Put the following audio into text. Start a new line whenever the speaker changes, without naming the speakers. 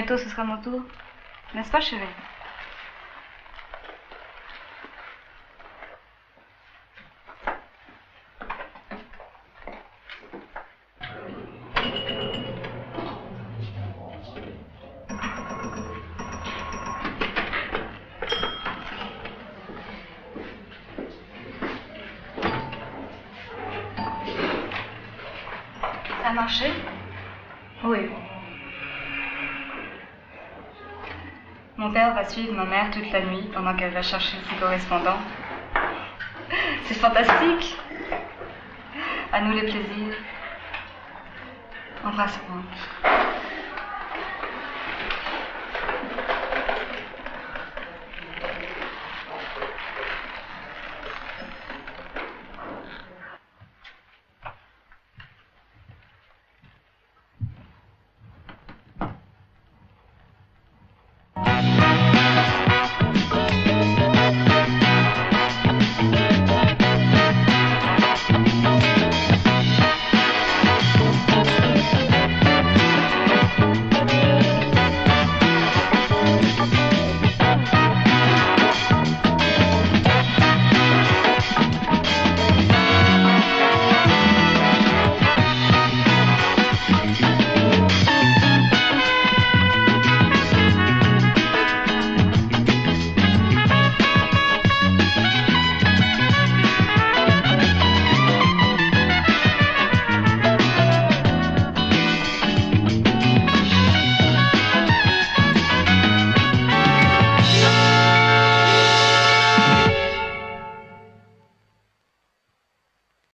Bientôt, ce sera mon tour. N'est-ce pas, chérie? Ça a marché? Oui. Mon père va suivre ma mère toute la nuit pendant qu'elle va chercher ses correspondants. C'est fantastique. À nous les plaisirs. Embrasse-moi.